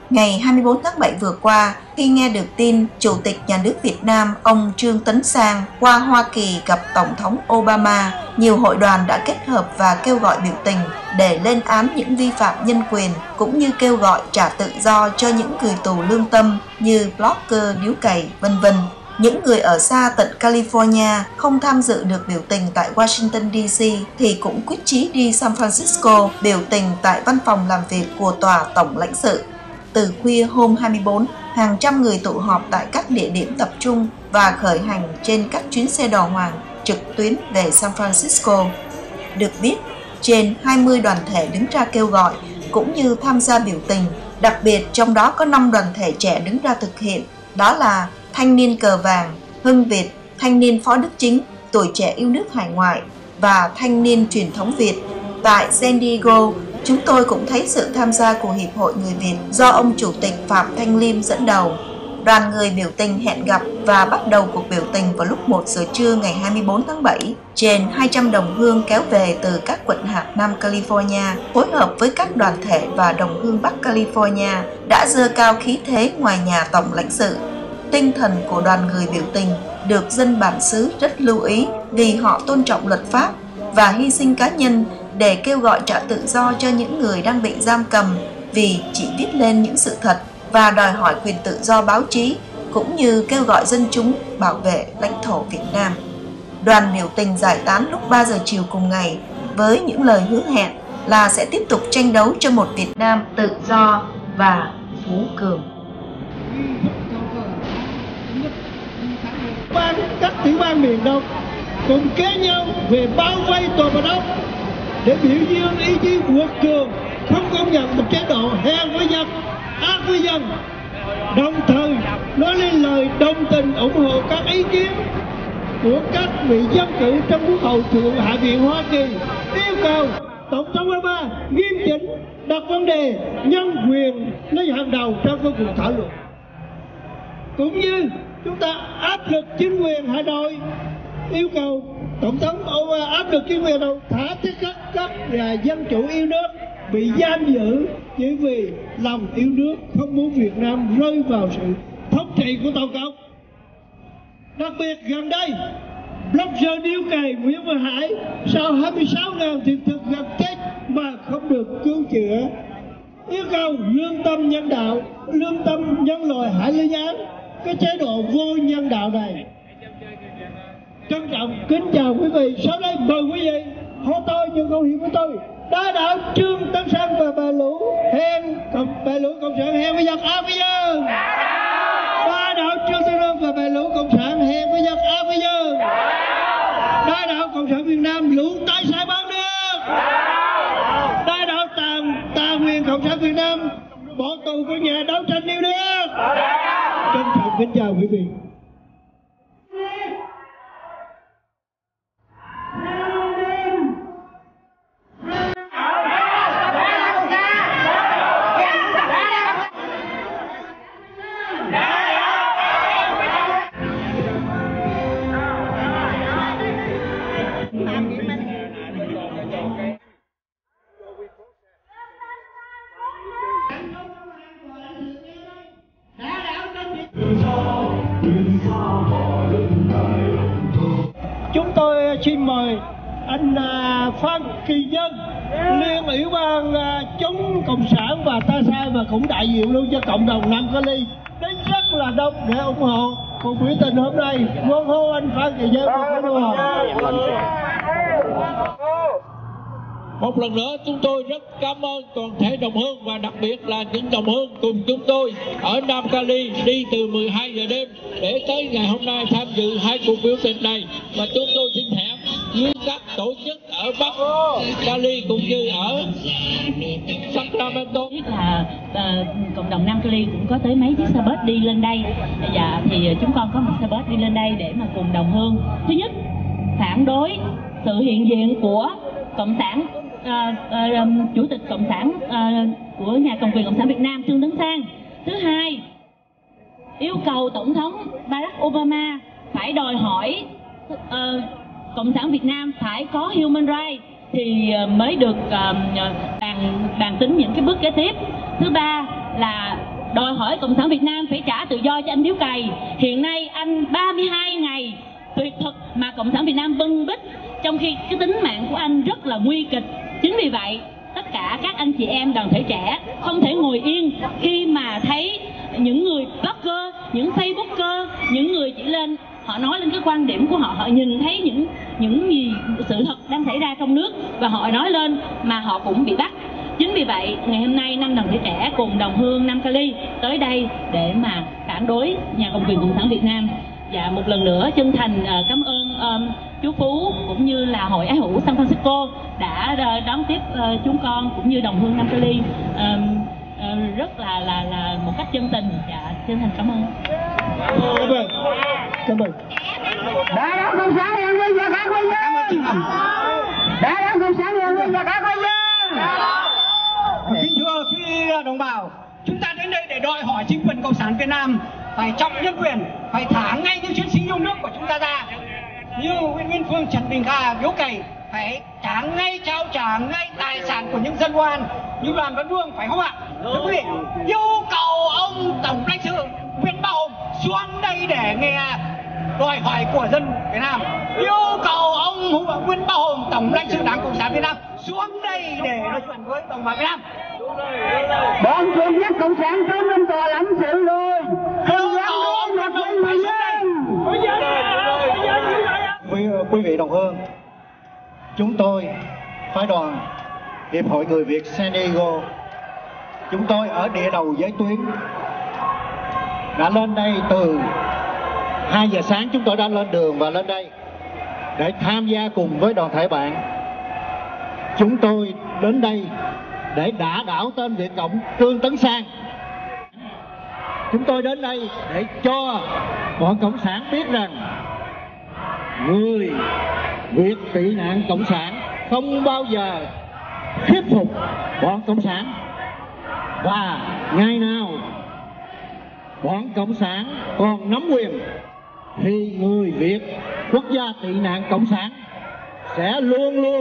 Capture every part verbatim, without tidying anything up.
Ngày hai mươi tư tháng bảy vừa qua, khi nghe được tin Chủ tịch Nhà nước Việt Nam ông Trương Tấn Sang qua Hoa Kỳ gặp Tổng thống Obama, nhiều hội đoàn đã kết hợp và kêu gọi biểu tình để lên án những vi phạm nhân quyền, cũng như kêu gọi trả tự do cho những người tù lương tâm như blogger điếu cày, vân vân. Những người ở xa tận California không tham dự được biểu tình tại Washington đê xê thì cũng quyết chí đi San Francisco biểu tình tại văn phòng làm việc của Tòa Tổng lãnh sự. Từ khuya hôm hai mươi tư, hàng trăm người tụ họp tại các địa điểm tập trung và khởi hành trên các chuyến xe đò hoàng trực tuyến về San Francisco. Được biết, trên hai mươi đoàn thể đứng ra kêu gọi cũng như tham gia biểu tình, đặc biệt trong đó có năm đoàn thể trẻ đứng ra thực hiện, đó là Thanh niên Cờ Vàng, Hưng Việt, Thanh niên Phó Đức Chính, Tuổi trẻ yêu nước hải ngoại và Thanh niên truyền thống Việt. Tại San Diego, chúng tôi cũng thấy sự tham gia của Hiệp hội Người Việt do ông Chủ tịch Phạm Thanh Liêm dẫn đầu. Đoàn người biểu tình hẹn gặp và bắt đầu cuộc biểu tình vào lúc một giờ trưa ngày hai mươi tư tháng bảy. Trên hai trăm đồng hương kéo về từ các quận hạt Nam California, phối hợp với các đoàn thể và đồng hương Bắc California đã giơ cao khí thế ngoài nhà Tổng lãnh sự. Tinh thần của đoàn người biểu tình được dân bản xứ rất lưu ý vì họ tôn trọng luật pháp và hy sinh cá nhân để kêu gọi trả tự do cho những người đang bị giam cầm vì chỉ viết lên những sự thật và đòi hỏi quyền tự do báo chí, cũng như kêu gọi dân chúng bảo vệ lãnh thổ Việt Nam. Đoàn biểu tình giải tán lúc ba giờ chiều cùng ngày với những lời hứa hẹn là sẽ tiếp tục tranh đấu cho một Việt Nam tự do và phú cường. Ban các tiểu bang miền Đông cùng kéo nhau về bao vây Tòa Bạch Ốc để biểu dương ý chí quật cường, không công nhận một chế độ hèn với dân, ác với dân, đồng thời nói lên lời đồng tình ủng hộ các ý kiến của các vị dân cử trong Quốc hội Thượng Hạ viện Hoa Kỳ, yêu cầu Tổng thống Obama nghiêm chỉnh đặt vấn đề nhân quyền lên hàng đầu trong các cuộc thảo luận, cũng như chúng ta áp lực chính quyền Hà Nội, yêu cầu Tổng thống Obama áp lực chính quyền Hà Nội thả tất cả các nhà dân chủ yêu nước bị giam giữ chỉ vì lòng yêu nước, không muốn Việt Nam rơi vào sự thống trị của Tổng cộng. Đặc biệt gần đây, blogger điếu cày Nguyễn Văn Hải sau hai mươi sáu ngàn thiệt thực gần chết mà không được cứu chữa, yêu cầu lương tâm nhân đạo, lương tâm nhân loại hãy lên án cái chế độ vô nhân đạo này. Trân trọng kính chào quý vị. Sau đây mời quý vị hô tôi những câu hiệu của tôi: đa đạo Trương Tấn Sang và bà lũ hèn cộng bà lũ cộng sản hèn với giặc ác với dân. Đa đạo Trương Tấn Sang và bà lũ cộng sản hèn với giặc ác với dân. Đa đạo Cộng sản Việt Nam lũ tái sai bán nước. Đa đạo tàn tà nguyên Cộng sản Việt Nam bỏ tù của nhà đấu tranh yêu nước. Trân trọng kính chào quý vị. Chúng tôi xin mời anh Phan Kỳ Nhân, Liên ủy ban chống cộng sản và ta sai và cũng đại diện luôn cho cộng đồng Nam Cali đến rất là đông để ủng hộ cuộc biểu tình hôm nay. Vâng hô anh Phan Kỳ Nhân và đua. Một lần nữa chúng tôi rất cảm ơn toàn thể đồng hương và đặc biệt là những đồng hương cùng chúng tôi ở Nam Cali đi từ mười hai giờ đêm để tới ngày hôm nay tham dự hai cuộc biểu tình này, và chúng tôi xin hẹn với các tổ chức ở Bắc Cali cũng như ở Sacramento. Là uh, cộng đồng Nam Cali cũng có tới mấy chiếc xe bus đi lên đây. Dạ thì chúng con có một xe bus đi lên đây để mà cùng đồng hương, thứ nhất phản đối sự hiện diện của cộng sản À, à, chủ tịch cộng sản à, của nhà cầm quyền cộng sản Việt Nam Trương Tấn Sang. Thứ hai, yêu cầu tổng thống Barack Obama phải đòi hỏi à, cộng sản Việt Nam phải có human rights thì mới được à, bàn bàn tính những cái bước kế tiếp. Thứ ba là đòi hỏi Cộng sản Việt Nam phải trả tự do cho anh Điếu Cày. Hiện nay anh ba mươi hai ngày tuyệt thực mà Cộng sản Việt Nam bưng bít, trong khi cái tính mạng của anh rất là nguy kịch. Chính vì vậy, tất cả các anh chị em đoàn thể trẻ không thể ngồi yên khi mà thấy những người blogger, những facebooker, những người chỉ lên họ nói lên cái quan điểm của họ, họ nhìn thấy những những gì sự thật đang xảy ra trong nước và họ nói lên mà họ cũng bị bắt. Chính vì vậy, ngày hôm nay năm đoàn thể trẻ cùng đồng hương Nam Cali tới đây để mà phản đối nhà cầm quyền Cộng sản Việt Nam. Và một lần nữa chân thành uh, cảm ơn um, chú Phú cũng như là Hội Ái Hữu San Francisco đã uh, đón tiếp uh, chúng con cũng như đồng hương Nam Cali um, uh, rất là là là một cách chân tình. Dạ, chân thành cảm ơn. Cảm ơn. Cảm ơn. Đã đảng Cộng sản Liên minh và các quân nhân. Đã đảng Cộng sản Liên minh và các quân nhân. Kính thưa quý đồng bào, chúng ta đến đây để đòi hỏi chính quyền Cộng sản Việt Nam phải trọng nhân quyền, phải thả ngay những chiến sĩ yêu nước của chúng ta ra, như Nguyễn Minh Phương, Trần Đình Kha, Điếu Cày, phải trả ngay, trao trả ngay tài sản của những dân oan, như Đoàn Văn Vương phải không ạ? Thưa quý vị, yêu cầu ông Tổng lãnh sự Nguyễn Bá Hùng xuống đây để nghe đòi hỏi của dân Việt Nam. Yêu cầu ông Nguyễn Bá Hùng, Tổng lãnh sự Đảng Cộng sản Việt Nam xuống đây để nói chuyện với đồng bào Việt Nam. Bọn truyền nhất Cộng sản trốn lên tòa lãnh sự rồi. Không dám ông nói phải xuống đây. Quý, quý vị đồng hương, chúng tôi phái đoàn Hiệp hội Người Việt San Diego, chúng tôi ở địa đầu giới tuyến, đã lên đây từ hai giờ sáng. Chúng tôi đã lên đường và lên đây để tham gia cùng với đoàn thể bạn. Chúng tôi đến đây để đả đảo tên Việt Cộng Trương Tấn Sang. Chúng tôi đến đây để cho bọn Cộng sản biết rằng người Việt tị nạn Cộng sản không bao giờ khiếp phục bọn Cộng sản, và ngày nào bọn Cộng sản còn nắm quyền thì người Việt quốc gia tị nạn Cộng sản sẽ luôn luôn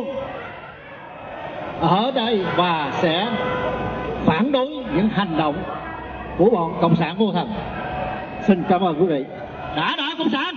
ở đây và sẽ phản đối những hành động của bọn Cộng sản vô thần. Xin cảm ơn quý vị. Đã đã Cộng sản.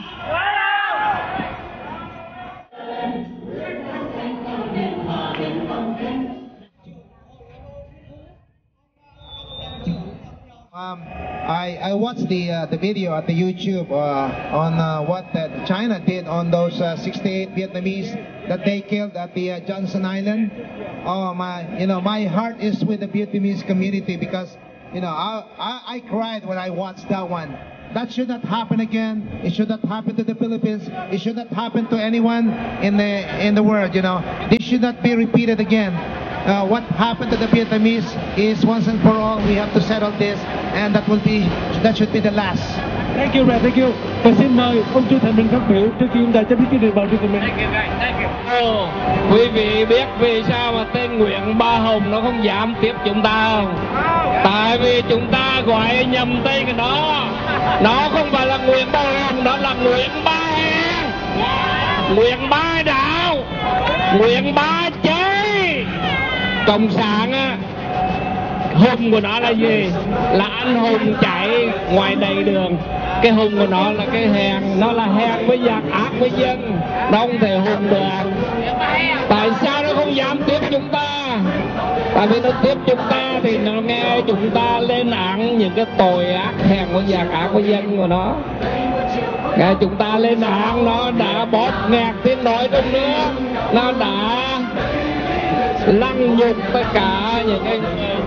Um, I, I watched the uh, the video at the YouTube uh, on uh, what uh, China did on those uh, sixty-eight Vietnamese that they killed at the uh, Johnson Island. Oh my, you know, my heart is with the Vietnamese community because, you know, I, I, I cried when I watched that one. That should not happen again. It should not happen to the Philippines. It should not happen to anyone in the in the world. You know, this should not be repeated again. Uh, what happened to the Vietnamese is once and for all. We have to settle this, and that will be that should be the last. Thank you, thank you. Tôi xin mời ông Trương Thành Minh phát biểu trước khi chúng ta chấm dứt chương trình bầu Trương Thành Minh. Oh, quý vị biết vì sao mà tên Nguyễn Bá Hùng nó không dám tiếp chúng ta không? Tại vì chúng ta gọi nhầm tên của nó. Nó không phải là Nguyễn Bá Hùng, nó là Nguyễn Bá Hèn, Nguyễn Bá Đạo, Nguyễn Bá Chế. Cộng sản á, hùng của nó là gì? Là anh hùng chạy ngoài đầy đường. Cái hùng của nó là cái hèn, nó là hèn với giặc, ác với dân. Nó không thể hùng được. Tại sao nó không dám tiếp chúng ta? Tại vì nó tiếp chúng ta thì nó nghe chúng ta lên án những cái tội ác hèn với giặc, ác với dân của nó. Nghe chúng ta lên án, nó đã bóp nghẹt tiếng nói trong nước, nó đã lăng nhục tất cả những cái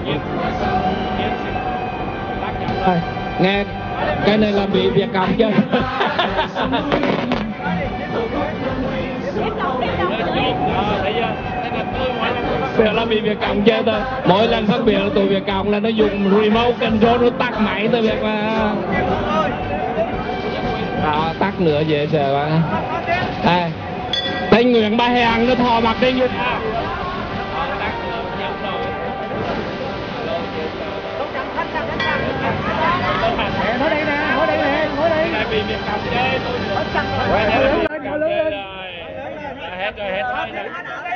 nghe cái này là bị Việt Cộng chứ. Bây là bị Việt Cộng chơi thôi. Mỗi lần phát biểu tụi Việt Cộng là nó dùng remote control, nó tắt máy tới việc mà đó, tắt nữa dễ sợ quá. À, tên Nguyễn Bá Hèn nó thò mặt đi như nào. Ngồi đây nè, ngồi đây nè, ngồi đây. Này bị Việt Cộng chơi tôi. Ngồi lớn lên, ngồi lớn lên. Hết rồi, hết rồi.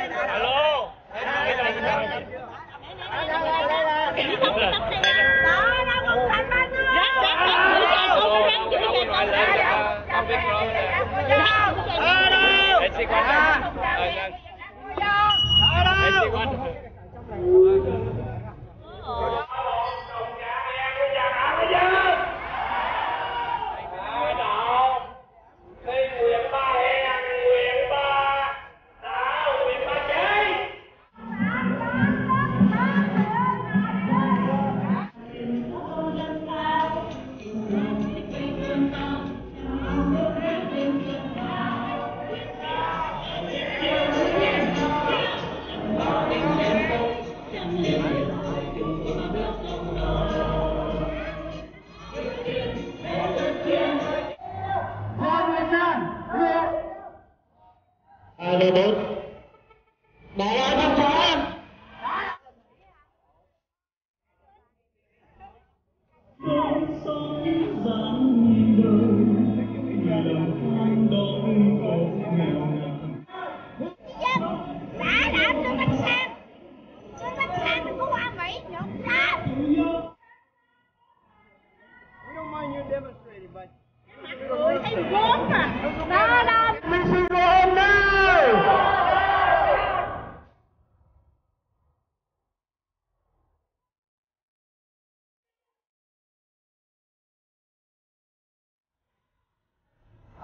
Alo. Hết rồi.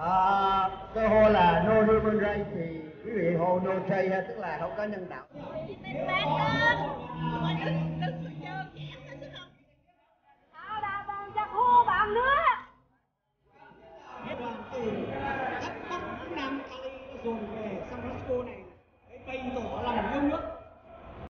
À, cái hô là no human rights thì quý vị hô no trade, tức là không có nhân đạo.